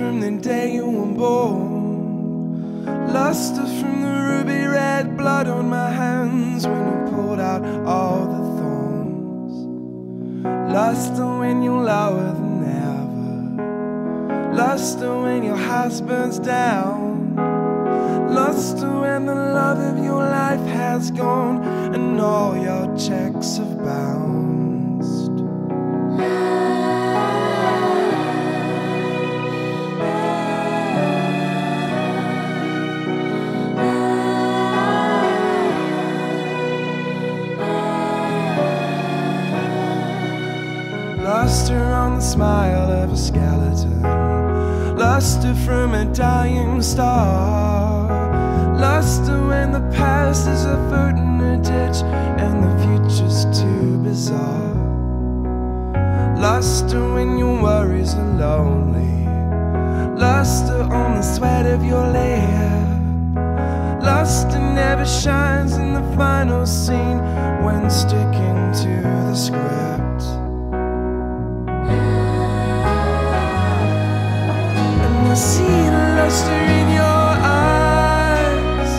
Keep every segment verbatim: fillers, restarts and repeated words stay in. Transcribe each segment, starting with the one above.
from the day you were born. Lustre from the ruby red blood on my hands when you pulled out all the thorns. Lustre when you're lower than ever. Lustre when your house burns down. Lustre when the love of your life has gone and all your checks have bounced. Lustre on the smile of a skeleton. Lustre from a dying star. Lustre when the past is a foot in a ditch and the future's too bizarre. Lustre when your worries are lonely. Lustre on the sweat of your lip. Lustre never shines in the final scene when sticking to the script. I see the lustre in your eyes,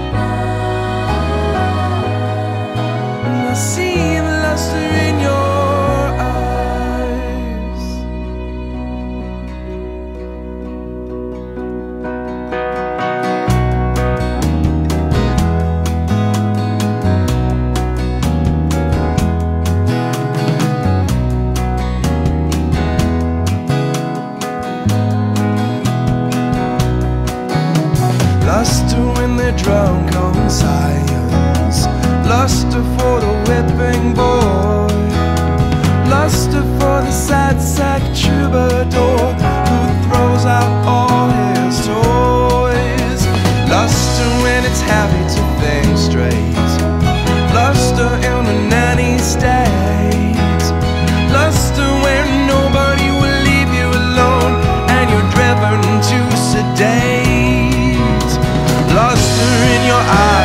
and I see the lustre in your eyes. Lustre when they're drunk on science. Lustre for the whipping boy. Lustre for the sad sack troubadour who throws out all his toys. Lustre when it's happy to think straight. Lustre in a nanny state. Lustre when nobody will leave you alone and you're driven to sedate. Lustre in your eyes.